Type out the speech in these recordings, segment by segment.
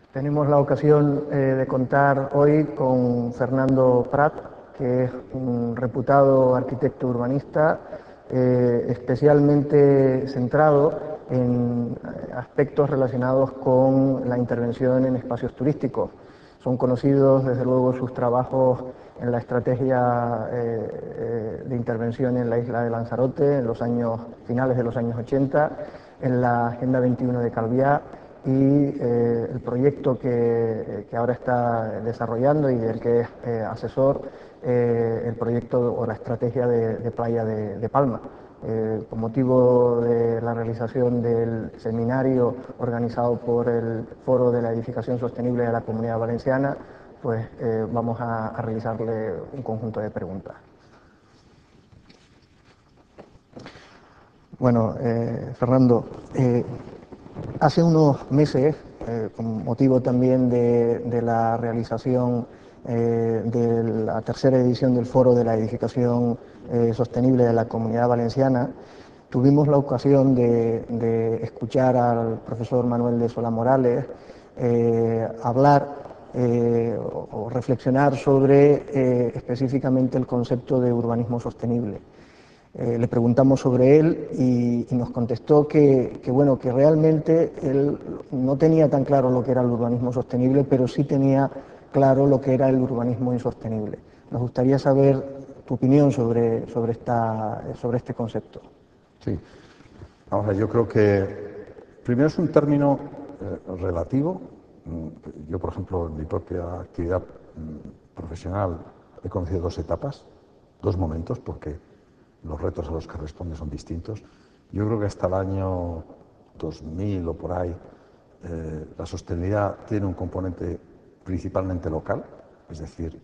Tenemos la ocasión de contar hoy con Fernando Prat, que es un reputado arquitecto urbanista, especialmente centrado en aspectos relacionados con la intervención en espacios turísticos. Son conocidos, desde luego, sus trabajos en la estrategia de intervención en la isla de Lanzarote en los finales de los años 80, en la Agenda 21 de Calviá, y el proyecto que ahora está desarrollando y del que es asesor, el proyecto o la estrategia de Playa de Palma. Con motivo de la realización del seminario organizado por el Foro de la Edificación Sostenible de la Comunidad Valenciana, pues vamos a realizarle un conjunto de preguntas. Bueno, Fernando, hace unos meses, con motivo también de la realización de la tercera edición del Foro de la Edificación Sostenible de la Comunidad Valenciana, tuvimos la ocasión de escuchar al profesor Manuel de Solá Morales hablar o reflexionar sobre específicamente el concepto de urbanismo sostenible. Le preguntamos sobre él y nos contestó bueno, que realmente él no tenía tan claro lo que era el urbanismo sostenible, pero sí tenía claro lo que era el urbanismo insostenible. Nos gustaría saber tu opinión sobre este concepto. Sí, vamos a ver, yo creo que primero es un término relativo. Yo, por ejemplo, en mi propia actividad profesional he conocido dos etapas, dos momentos, porque los retos a los que responde son distintos. Yo creo que hasta el año 2000 o por ahí, la sostenibilidad tiene un componente principalmente local, es decir,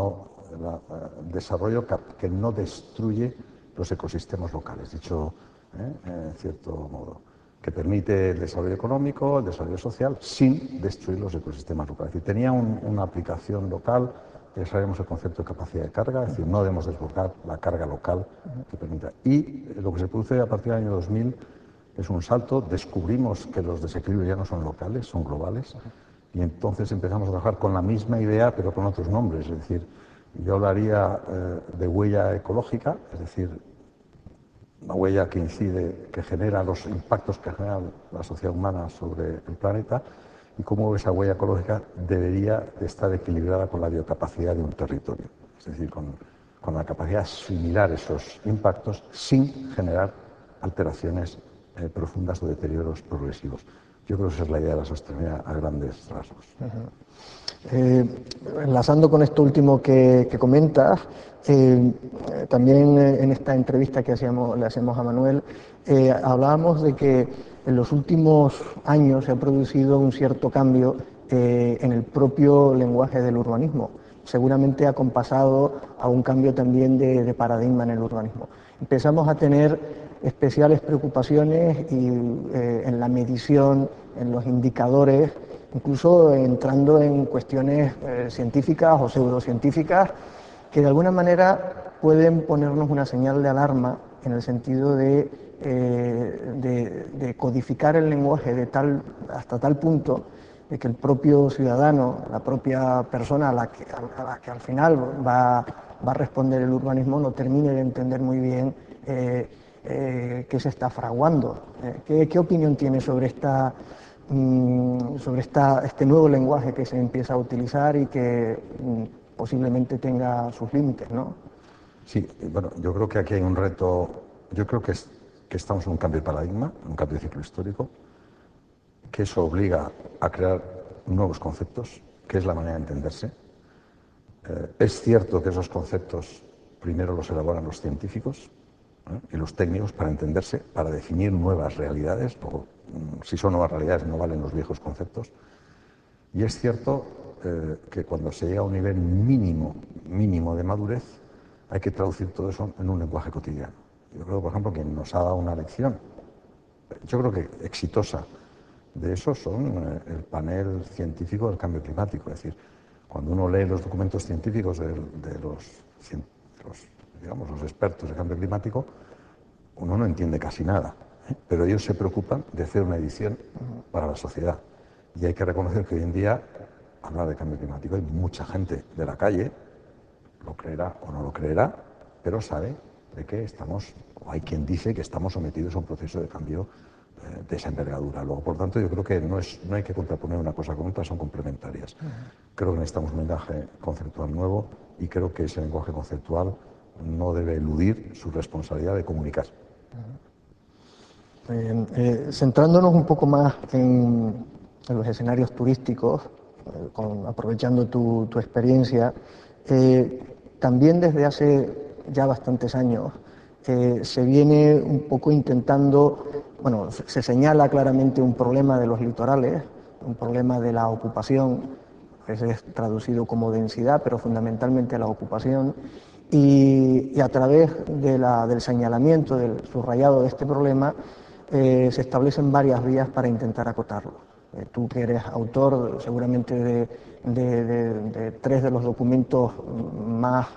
desarrollo que no destruye los ecosistemas locales, dicho en cierto modo, que permite el desarrollo económico, el desarrollo social, sin destruir los ecosistemas locales. Es decir, tenía una aplicación local. Sabemos el concepto de capacidad de carga, es decir, no debemos desbocar la carga local que permita. Y lo que se produce a partir del año 2000 es un salto, descubrimos que los desequilibrios ya no son locales, son globales, y entonces empezamos a trabajar con la misma idea, pero con otros nombres. Es decir, yo hablaría de huella ecológica, es decir, una huella que incide, que genera los impactos que genera la sociedad humana sobre el planeta, y cómo esa huella ecológica debería estar equilibrada con la biocapacidad de un territorio, es decir, con la capacidad de asimilar esos impactos sin generar alteraciones profundas o deterioros progresivos. Yo creo que esa es la idea de la sostenibilidad a grandes rasgos. Enlazando con esto último que comentas, también en esta entrevista que le hacemos a Manuel, hablábamos de que en los últimos años se ha producido un cierto cambio en el propio lenguaje del urbanismo. Seguramente acompasado a un cambio también de paradigma en el urbanismo. Empezamos a tener especiales preocupaciones en la medición, en los indicadores, incluso entrando en cuestiones científicas o pseudocientíficas que de alguna manera pueden ponernos una señal de alarma en el sentido de codificar el lenguaje hasta tal punto de que el propio ciudadano, la propia persona a la que al final va a responder el urbanismo, no termine de entender muy bien qué se está fraguando. ¿Qué opinión tiene sobre este nuevo lenguaje que se empieza a utilizar y que posiblemente tenga sus límites, ¿no? Sí, bueno, yo creo que aquí hay un reto. Yo creo que estamos en un cambio de paradigma, un cambio de ciclo histórico, que eso obliga a crear nuevos conceptos, que es la manera de entenderse. Es cierto que esos conceptos primero los elaboran los científicos y los técnicos para entenderse, para definir nuevas realidades, o si son nuevas realidades no valen los viejos conceptos. Y es cierto que cuando se llega a un nivel mínimo de madurez, hay que traducir todo eso en un lenguaje cotidiano. Yo creo, por ejemplo, que nos ha dado una lección, yo creo que exitosa, de eso son el panel científico del cambio climático. Es decir, cuando uno lee los documentos científicos de los expertos de cambio climático, uno no entiende casi nada, pero ellos se preocupan de hacer una edición para la sociedad. Y hay que reconocer que hoy en día, hablar de cambio climático, hay mucha gente de la calle, lo creerá o no lo creerá, pero sabe de que estamos, o hay quien dice que estamos sometidos a un proceso de cambio de esa envergadura. Luego, por tanto, yo creo que no hay que contraponer una cosa con otra, son complementarias. Creo que necesitamos un lenguaje conceptual nuevo y creo que ese lenguaje conceptual no debe eludir su responsabilidad de comunicar. Centrándonos un poco más en los escenarios turísticos, aprovechando tu experiencia, también desde hace ya bastantes años se viene un poco intentando, bueno, se señala claramente un problema de los litorales, un problema de la ocupación, que es traducido como densidad, pero fundamentalmente la ocupación, y a través del señalamiento, del subrayado de este problema, se establecen varias vías para intentar acotarlo. Tú que eres autor seguramente de tres de los documentos más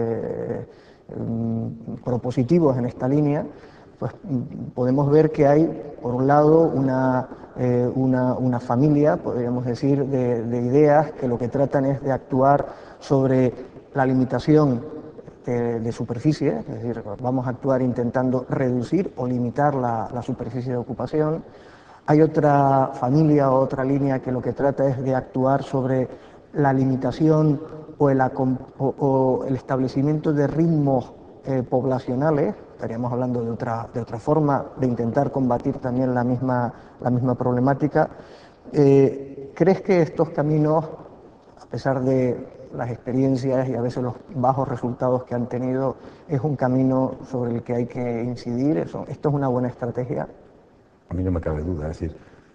propositivos en esta línea, pues podemos ver que hay, por un lado, una familia, podríamos decir, de ideas que lo que tratan es de actuar sobre la limitación de superficie, es decir, vamos a actuar intentando reducir o limitar la superficie de ocupación. Hay otra familia o otra línea que lo que trata es de actuar sobre la limitación o el establecimiento de ritmos poblacionales. Estaríamos hablando de otra forma de intentar combatir también la misma problemática. ¿Crees que estos caminos, a pesar de las experiencias y a veces los bajos resultados que han tenido, es un camino sobre el que hay que incidir? ¿Esto es una buena estrategia? A mí no me cabe duda, es decir,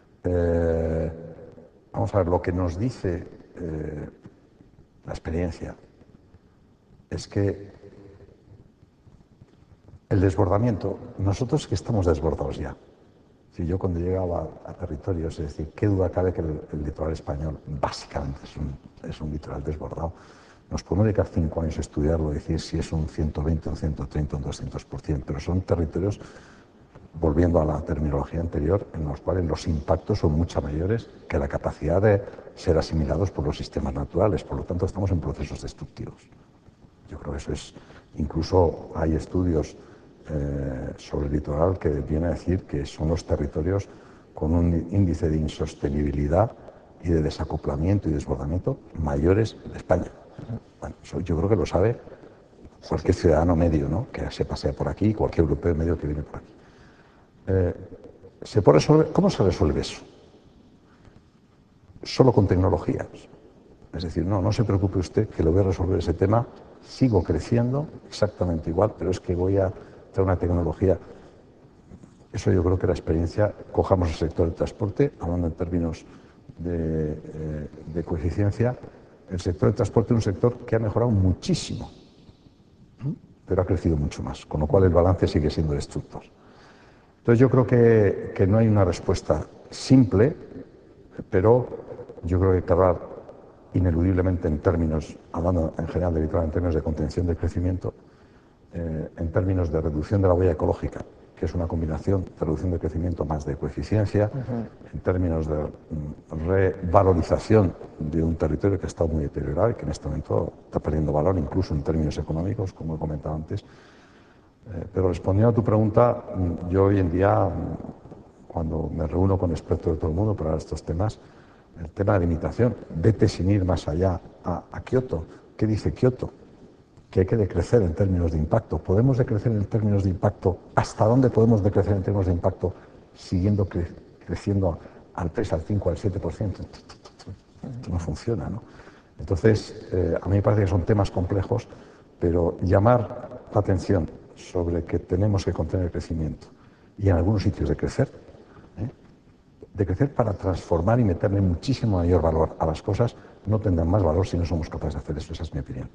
vamos a ver, lo que nos dice la experiencia es que el desbordamiento, nosotros que estamos desbordados ya. Si yo cuando llegaba a territorios, es decir, qué duda cabe que el litoral español básicamente es un litoral desbordado. Nos podemos dedicar 5 años a estudiarlo y decir si es un 120, un 130, un 200%, pero son territorios, volviendo a la terminología anterior, en los cuales los impactos son mucho mayores que la capacidad de ser asimilados por los sistemas naturales. Por lo tanto, estamos en procesos destructivos. Yo creo que eso es, incluso hay estudios sobre el litoral que viene a decir que son los territorios con un índice de insostenibilidad y de desacoplamiento y desbordamiento mayores de España. Bueno, eso yo creo que lo sabe cualquier ciudadano medio, ¿no?, que se pasea por aquí, cualquier europeo medio que viene por aquí. ¿Se puede resolver? ¿Cómo se resuelve eso? Solo con tecnologías. Es decir, no se preocupe usted que lo voy a resolver ese tema, sigo creciendo exactamente igual, pero es que voy a traer una tecnología. Eso yo creo que la experiencia, cojamos el sector del transporte, hablando en términos de coeficiencia, el sector del transporte es un sector que ha mejorado muchísimo, pero ha crecido mucho más, con lo cual el balance sigue siendo destructor. Entonces yo creo que no hay una respuesta simple, pero yo creo que hay que hablar ineludiblemente en términos, hablando en general de litoral, en términos de contención del crecimiento, en términos de reducción de la huella ecológica, que es una combinación de reducción de crecimiento más de coeficiencia, en términos de revalorización de un territorio que ha estado muy deteriorado y que en este momento está perdiendo valor, incluso en términos económicos, como he comentado antes. Pero respondiendo a tu pregunta, yo hoy en día, cuando me reúno con expertos de todo el mundo para hablar de estos temas, el tema de limitación, vete sin ir más allá a Kioto. ¿Qué dice Kioto? Que hay que decrecer en términos de impacto. ¿Podemos decrecer en términos de impacto? ¿Hasta dónde podemos decrecer en términos de impacto siguiendo creciendo al 3, al 5, al 7%? Esto no funciona, ¿no? Entonces, a mí me parece que son temas complejos, pero llamar la atención sobre que tenemos que contener el crecimiento y en algunos sitios decrecer para transformar y meterle muchísimo mayor valor a las cosas, no tendrán más valor si no somos capaces de hacer eso. Esa es mi opinión.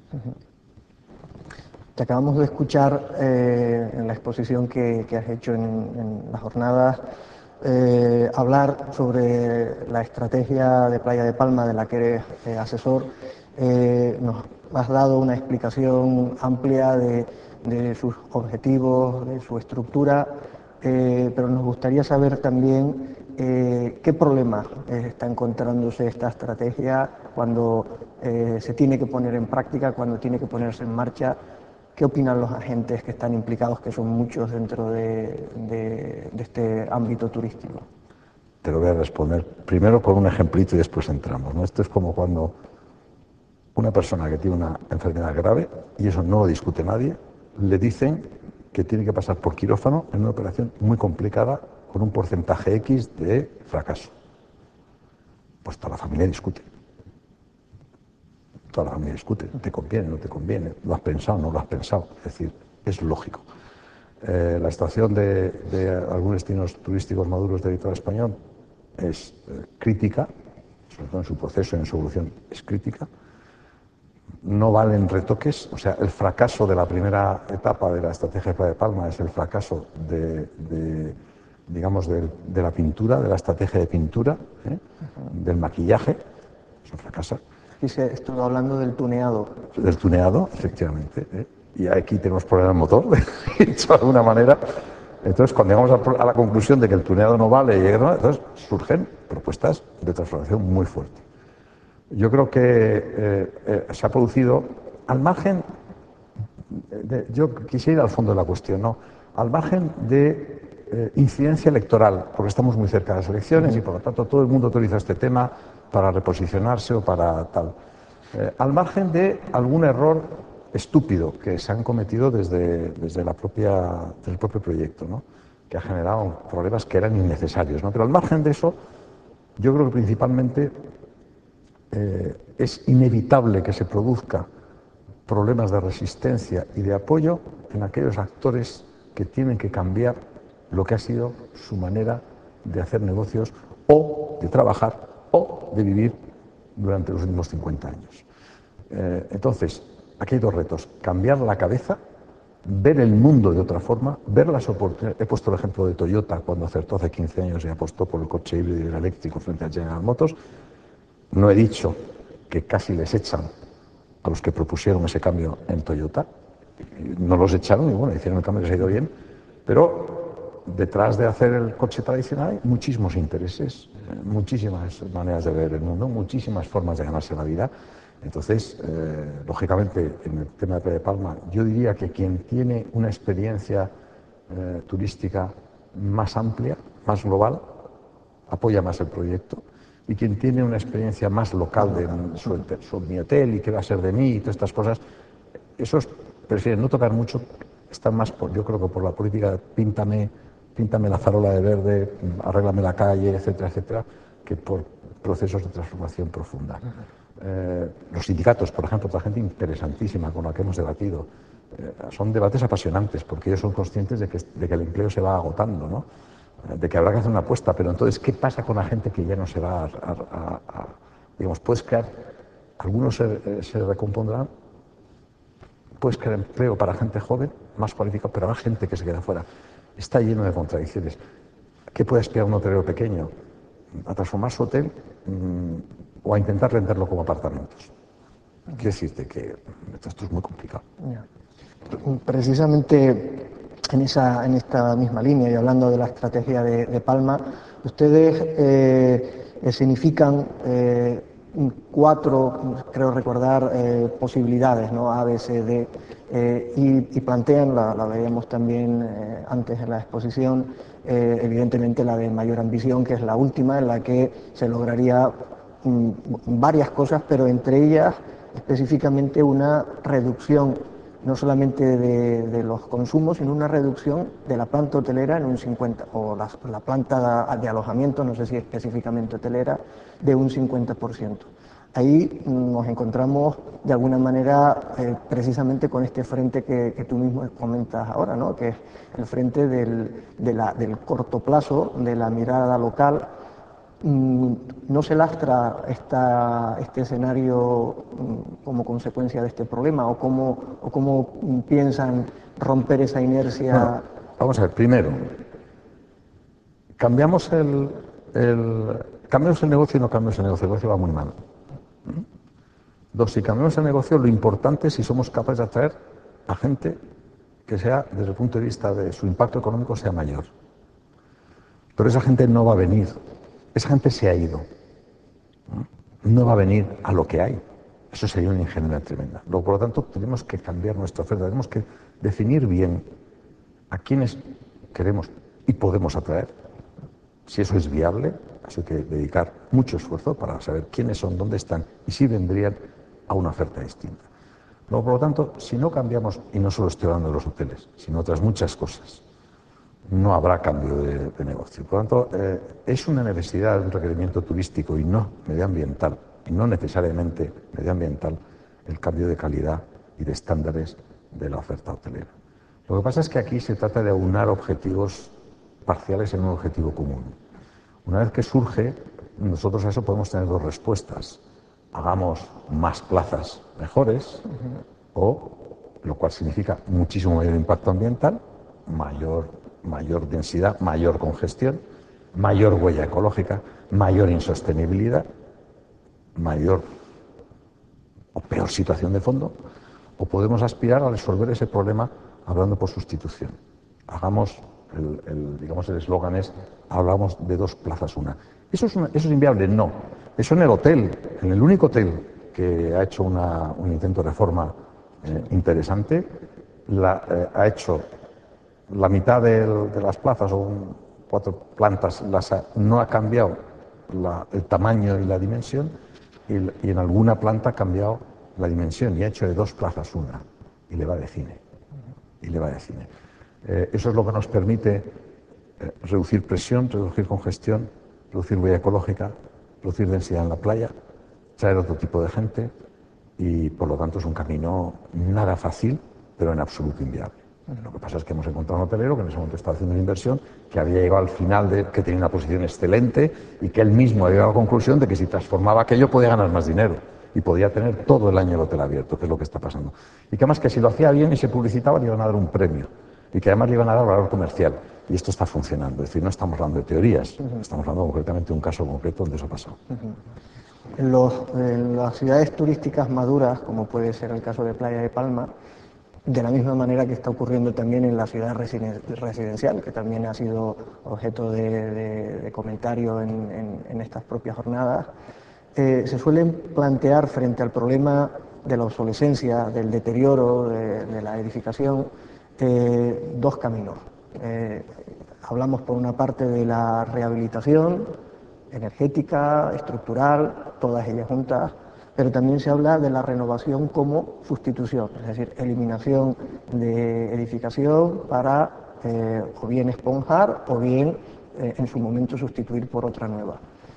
Te acabamos de escuchar en la exposición que has hecho en las jornadas hablar sobre la estrategia de Playa de Palma de la que eres asesor. Nos has dado una explicación amplia de sus objetivos, de su estructura, pero nos gustaría saber también ¿qué problema está encontrándose esta estrategia cuando se tiene que poner en práctica, cuando tiene que ponerse en marcha? ¿Qué opinan los agentes que están implicados, que son muchos dentro de este ámbito turístico? Te lo voy a responder primero con un ejemplito y después entramos, ¿no? Esto es como cuando una persona que tiene una enfermedad grave, y eso no lo discute nadie, le dicen que tiene que pasar por quirófano en una operación muy complicada con un porcentaje X de fracaso. Pues toda la familia discute. Toda la familia discute. ¿Te conviene, no te conviene? ¿Lo has pensado, no lo has pensado? Es decir, es lógico. La situación de algunos destinos turísticos maduros del litoral español es crítica, sobre todo en su proceso y en su evolución es crítica. No valen retoques, o sea, el fracaso de la primera etapa de la estrategia de Playa de Palma es el fracaso digamos, de la pintura, de la estrategia de pintura, del maquillaje, eso fracasa. Y se estuvo hablando del tuneado. Del tuneado, efectivamente. Y aquí tenemos problemas de motor, dicho de alguna manera. Entonces, cuando llegamos a la conclusión de que el tuneado no vale, entonces surgen propuestas de transformación muy fuertes. Yo creo que se ha producido, al margen, yo quisiera ir al fondo de la cuestión, ¿no? Al margen de incidencia electoral, porque estamos muy cerca de las elecciones y por lo tanto todo el mundo utiliza este tema para reposicionarse o para tal. Al margen de algún error estúpido que se han cometido desde el propio proyecto, ¿no? Que ha generado problemas que eran innecesarios, ¿no? Pero al margen de eso, yo creo que principalmente es inevitable que se produzcan problemas de resistencia y de apoyo en aquellos actores que tienen que cambiar lo que ha sido su manera de hacer negocios o de trabajar o de vivir durante los últimos 50 años. Entonces, aquí hay dos retos: cambiar la cabeza, ver el mundo de otra forma, ver las oportunidades. He puesto el ejemplo de Toyota cuando acertó hace 15 años y apostó por el coche híbrido y el eléctrico frente a General Motors. No he dicho que casi les echan a los que propusieron ese cambio en Toyota. No los echaron y bueno, hicieron el cambio que se ha ido bien, pero detrás de hacer el coche tradicional hay muchísimos intereses, muchísimas maneras de ver el mundo, muchísimas formas de ganarse la vida. Entonces, lógicamente, en el tema de Playa de Palma, yo diría que quien tiene una experiencia turística más amplia, más global, apoya más el proyecto. Y quien tiene una experiencia más local de mi hotel y qué va a ser de mí y todas estas cosas, esos prefieren no tocar mucho, están más, yo creo que por la política, píntame la farola de verde, arréglame la calle, etcétera, etcétera, que por procesos de transformación profunda. Los sindicatos, por ejemplo, otra gente interesantísima con la que hemos debatido, son debates apasionantes porque ellos son conscientes de que el empleo se va agotando, ¿no? De que habrá que hacer una apuesta, pero entonces, ¿qué pasa con la gente que ya no se va digamos, puedes crear, algunos se recompondrán, puedes crear empleo para gente joven, más cualificada, pero habrá gente que se queda fuera. Está lleno de contradicciones. ¿Qué puede aspirar un hotelero pequeño? ¿A transformar su hotel o a intentar venderlo como apartamentos? Quiero decirte que esto es muy complicado. Precisamente en esta misma línea y hablando de la estrategia de Palma, ustedes significan 4, creo recordar, posibilidades, ¿no? A, B, C, D, y plantean, la veíamos también antes en la exposición, evidentemente la de mayor ambición, que es la última, en la que se lograría varias cosas, pero entre ellas específicamente una reducción no solamente de los consumos, sino una reducción de la planta hotelera en un 50%, o la planta de alojamiento, no sé si específicamente hotelera, de un 50%. Ahí nos encontramos de alguna manera precisamente con este frente que tú mismo comentas ahora, ¿no? Que es el frente del corto plazo, de la mirada local. ¿No se lastra este escenario como consecuencia de este problema? ¿O cómo piensan romper esa inercia? Bueno, vamos a ver, primero, cambiamos el negocio y no cambiamos el negocio va muy mal. 2, si cambiamos el negocio, lo importante es si somos capaces de atraer a gente que sea, desde el punto de vista de su impacto económico, sea mayor. Pero esa gente no va a venir, esa gente se ha ido, no va a venir a lo que hay. Eso sería una ingenuidad tremenda. Luego, por lo tanto, tenemos que cambiar nuestra oferta, tenemos que definir bien a quiénes queremos y podemos atraer. Si eso es viable, hay que dedicar mucho esfuerzo para saber quiénes son, dónde están y si vendrían a una oferta distinta. Luego, por lo tanto, si no cambiamos, y no solo estoy hablando de los hoteles, sino otras muchas cosas, no habrá cambio de negocio. Por lo tanto, es una necesidad, un requerimiento turístico y no medioambiental, y no necesariamente medioambiental, el cambio de calidad y de estándares de la oferta hotelera. Lo que pasa es que aquí se trata de aunar objetivos parciales en un objetivo común. Una vez que surge, nosotros a eso podemos tener dos respuestas. Hagamos más plazas mejores, o, lo cual significa muchísimo mayor impacto ambiental, mayor densidad, mayor congestión, mayor huella ecológica, mayor insostenibilidad, mayor o peor situación de fondo, o podemos aspirar a resolver ese problema hablando por sustitución. Hagamos, digamos, el eslogan es, hablamos de dos plazas una. ¿Eso es inviable? No. Eso en el hotel, en el único hotel que ha hecho un intento de reforma interesante, ha hecho la mitad de las plazas, o 4 plantas, no ha cambiado el tamaño y la dimensión, y en alguna planta ha cambiado la dimensión y ha hecho de 2 plazas una, y le va de cine. Eso es lo que nos permite reducir presión, reducir congestión, reducir huella ecológica, reducir densidad en la playa, traer otro tipo de gente, y por lo tanto es un camino nada fácil, pero en absoluto inviable. Lo que pasa es que hemos encontrado un hotelero que en ese momento estaba haciendo una inversión, que había llegado al final, que tenía una posición excelente, y que él mismo había llegado a la conclusión de que si transformaba aquello podía ganar más dinero y podía tener todo el año el hotel abierto, que es lo que está pasando. Y que además que si lo hacía bien y se publicitaba le iban a dar un premio, y que además le iban a dar valor comercial. Y esto está funcionando. Es decir, no estamos hablando de teorías, estamos hablando concretamente de un caso concreto donde eso ha pasado. En las ciudades turísticas maduras, como puede ser el caso de Playa de Palma, de la misma manera que está ocurriendo también en la ciudad residencial, que también ha sido objeto de comentario en estas propias jornadas, se suelen plantear frente al problema de la obsolescencia, del deterioro de la edificación, 2 caminos. Hablamos por una parte de la rehabilitación energética, estructural, todas ellas juntas, pero también se habla de la renovación como sustitución, es decir, eliminación de edificación para o bien esponjar o bien en su momento sustituir por otra nueva.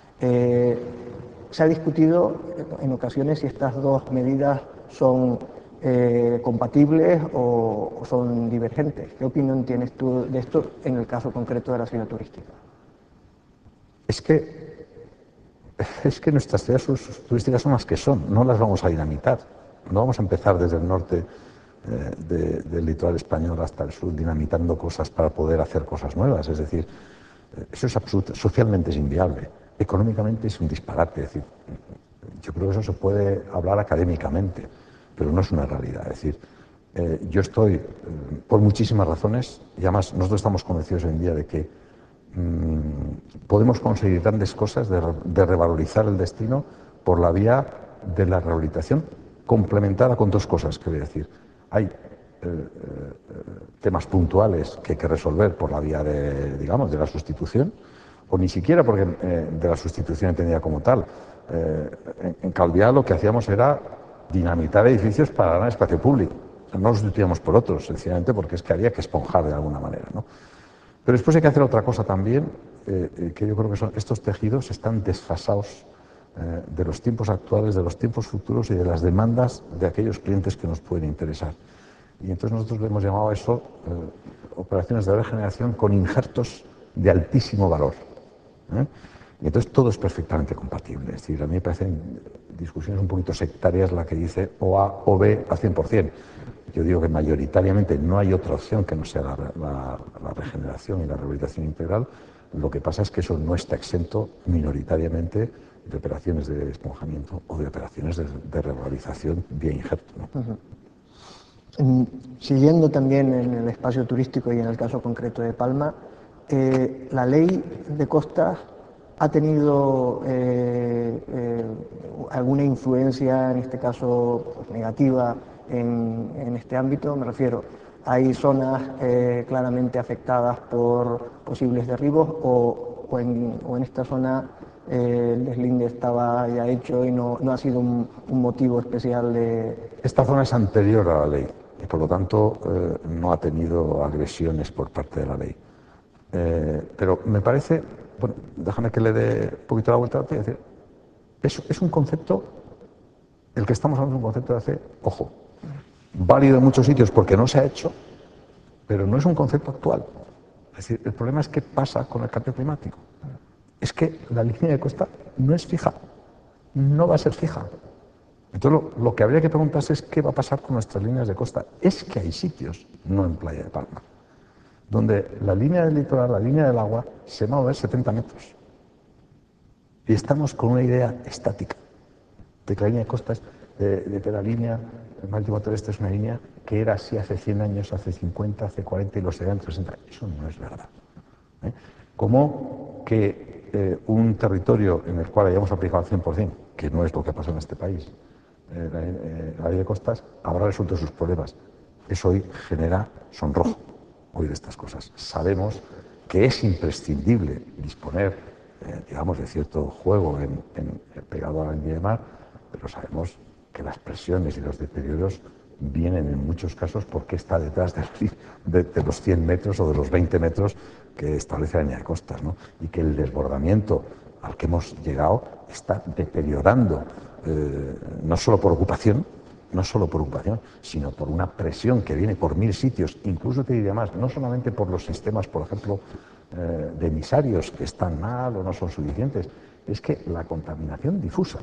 Se ha discutido en ocasiones si estas 2 medidas son compatibles o son divergentes. ¿Qué opinión tienes tú de esto en el caso concreto de la ciudad turística? Es que nuestras ciudades turísticas son las que son, no las vamos a dinamitar. No vamos a empezar desde el norte del litoral español hasta el sur dinamitando cosas para poder hacer cosas nuevas. Es decir, eso es socialmente es inviable, económicamente es un disparate. Es decir, yo creo que eso se puede hablar académicamente, pero no es una realidad. Es decir, yo estoy, por muchísimas razones, y además nosotros estamos convencidos hoy en día de que podemos conseguir grandes cosas de revalorizar el destino por la vía de la rehabilitación, complementada con 2 cosas que voy a decir. Hay temas puntuales que hay que resolver por la vía de la sustitución, o ni siquiera porque de la sustitución entendida como tal. En Calviá lo que hacíamos era dinamitar edificios para ganar espacio público. O sea, no los sustituíamos por otros, sencillamente porque es que había que esponjar de alguna manera, ¿no? Pero después hay que hacer otra cosa también, que yo creo que estos tejidos están desfasados de los tiempos actuales, de los tiempos futuros y de las demandas de aquellos clientes que nos pueden interesar. Y entonces nosotros le hemos llamado a eso operaciones de regeneración con injertos de altísimo valor. Y entonces todo es perfectamente compatible. Es decir, a mí me parecen discusiones un poquito sectarias la que dice o A o B al 100%. Yo digo que mayoritariamente no hay otra opción que no sea la regeneración y la rehabilitación integral. Lo que pasa es que eso no está exento minoritariamente de operaciones de esponjamiento o de operaciones de revalorización vía injerto, ¿no? Siguiendo también en el espacio turístico y en el caso concreto de Palma, la ley de costas ha tenido alguna influencia, en este caso pues, negativa, en este ámbito. Me refiero, hay zonas claramente afectadas por posibles derribos o en esta zona el deslinde estaba ya hecho y no ha sido un motivo especial de... Esta zona es anterior a la ley y por lo tanto no ha tenido agresiones por parte de la ley. Pero me parece, bueno, déjame que le dé un poquito la vuelta a decir, es un concepto, el que estamos hablando es un concepto de hace, ojo, válido en muchos sitios porque no se ha hecho, pero no es un concepto actual. Es decir, el problema es qué pasa con el cambio climático. Es que la línea de costa no es fija, no va a ser fija. Entonces lo que habría que preguntarse es qué va a pasar con nuestras líneas de costa. Es que hay sitios, no en Playa de Palma, donde la línea del litoral, la línea del agua, se va a mover 70 metros. Y estamos con una idea estática de que la línea de costas, de que la línea marítimo terrestre es una línea que era así hace 100 años, hace 50, hace 40 y lo será en 60. Eso no es verdad. Como que un territorio en el cual hayamos aplicado al 100%, que no es lo que ha pasado en este país, la ley de costas, habrá resuelto sus problemas. Eso hoy genera sonrojo, oír estas cosas. Sabemos que es imprescindible disponer, digamos, de cierto juego pegado a la línea de mar, pero sabemos que las presiones y los deterioros vienen en muchos casos porque está detrás de los 100 metros o de los 20 metros que establece la línea de costas, ¿no? Y que el desbordamiento al que hemos llegado está deteriorando, no solo por ocupación, sino por una presión que viene por 1000 sitios, incluso te diría más, no solamente por los sistemas, por ejemplo, de emisarios que están mal o no son suficientes, es que la contaminación difusa,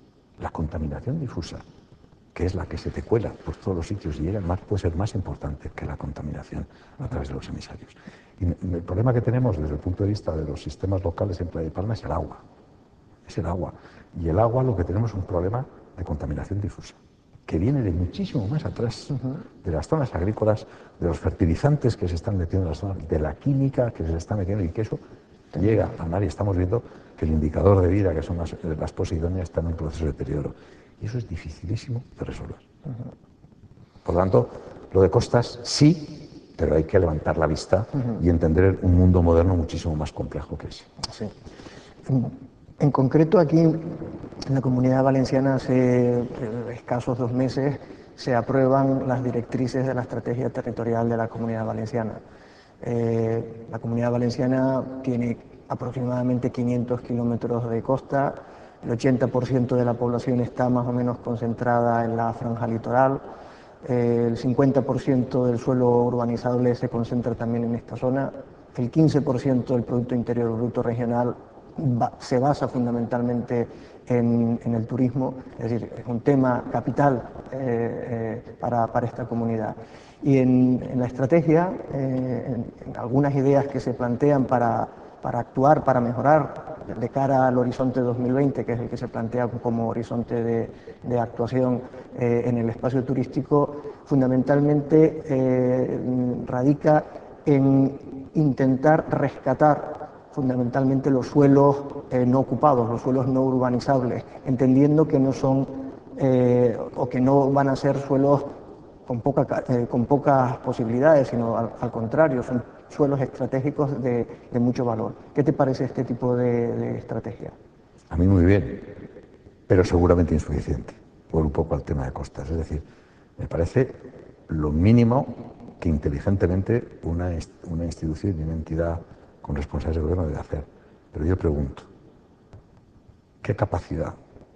que es la que se te cuela por todos los sitios y llega al mar, puede ser más importante que la contaminación a través de los emisarios. Y el problema que tenemos desde el punto de vista de los sistemas locales en Playa de Palma es el agua. Es el agua. Y el agua lo que tenemos es un problema de contaminación difusa, que viene de muchísimo más atrás, de las zonas agrícolas, de los fertilizantes que se están metiendo en las zonas, de la química que se está metiendo y que eso llega al mar y estamos viendo que el indicador de vida, que son las posidonias, está en un proceso de deterioro. Y eso es dificilísimo de resolver. Por lo tanto, lo de costas sí, pero hay que levantar la vista y entender un mundo moderno muchísimo más complejo que ese. Sí. En concreto, aquí en la Comunidad Valenciana hace escasos 2 meses se aprueban las directrices de la estrategia territorial de la Comunidad Valenciana. La Comunidad Valenciana tiene aproximadamente 500 kilómetros de costa, el 80% de la población está más o menos concentrada en la franja litoral, el 50% del suelo urbanizable se concentra también en esta zona, el 15% del Producto Interior Bruto regional se basa fundamentalmente en el turismo, es decir, es un tema capital para esta comunidad. Y en la estrategia, en algunas ideas que se plantean para actuar, para mejorar de cara al horizonte 2020, que es el que se plantea como horizonte de actuación en el espacio turístico, fundamentalmente radica en intentar rescatar fundamentalmente los suelos no ocupados, los suelos no urbanizables, entendiendo que no son o que no van a ser suelos con pocas posibilidades, sino al contrario, son suelos estratégicos de mucho valor. ¿Qué te parece este tipo de estrategia? A mí muy bien, pero seguramente insuficiente. Vuelvo un poco al tema de costas. Es decir, me parece lo mínimo que inteligentemente una institución y una entidad con responsabilidad de gobierno debe hacer. Pero yo pregunto, ¿qué capacidad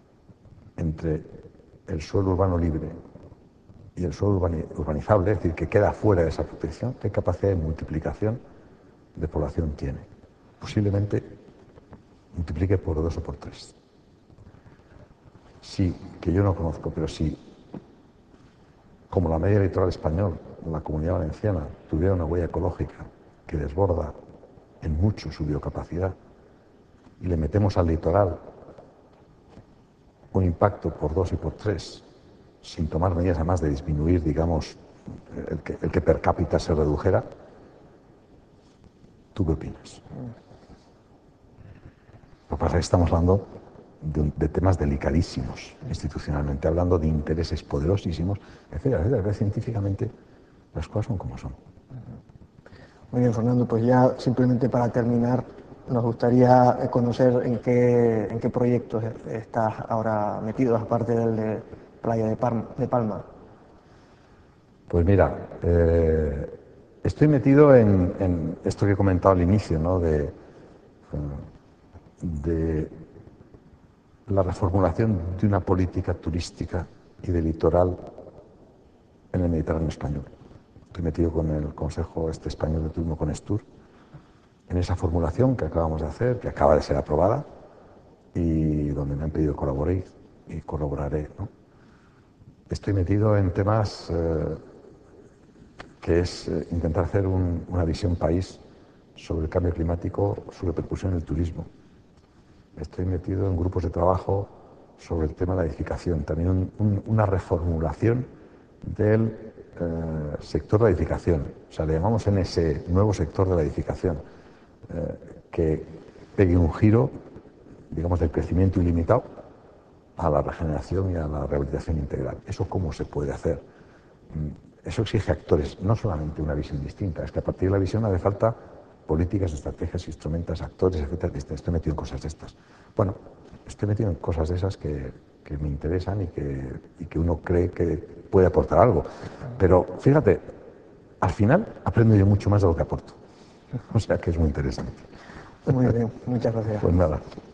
entre el suelo urbano libre y el suelo urbanizable, es decir, que queda fuera de esa protección, qué capacidad de multiplicación de población tiene? Posiblemente multiplique por 2 o por 3. Sí, que yo no conozco, pero sí, como la media litoral español, la Comunidad Valenciana, tuviera una huella ecológica que desborda en mucho su biocapacidad y le metemos al litoral un impacto por 2 y por 3, sin tomar medidas además de disminuir, digamos, el que per cápita se redujera, ¿Tú qué opinas? Lo que pasa es que estamos hablando de temas delicadísimos, institucionalmente hablando, de intereses poderosísimos, etcétera, etcétera. Que científicamente las cosas son como son. Muy bien, Fernando, pues ya simplemente para terminar, nos gustaría conocer en qué proyectos estás ahora metido, aparte del de Playa de Palma. Pues mira, estoy metido en esto que he comentado al inicio, ¿no? De la reformulación de una política turística y de litoral en el Mediterráneo español. Estoy metido con el Consejo Español de Turismo, con ESTUR, en esa formulación que acabamos de hacer, que acaba de ser aprobada y donde me han pedido colaborar y colaboraré, ¿no? Estoy metido en temas que es intentar hacer una visión país sobre el cambio climático, su repercusión en el turismo. Estoy metido en grupos de trabajo sobre el tema de la edificación, también una reformulación del sector de la edificación. O sea, le llamamos en ese nuevo sector de la edificación, que pegue un giro, digamos, del crecimiento ilimitado a la regeneración y a la rehabilitación integral. ¿Eso cómo se puede hacer? Eso exige actores, no solamente una visión distinta, es que a partir de la visión hace falta políticas, estrategias, instrumentos, actores, etcétera. Estoy metido en cosas de estas. Bueno, estoy metido en cosas de esas que me interesan y que uno cree que puede aportar algo. Pero fíjate, al final aprendo yo mucho más de lo que aporto. O sea que es muy interesante. Muy bien, muchas gracias. Pues nada.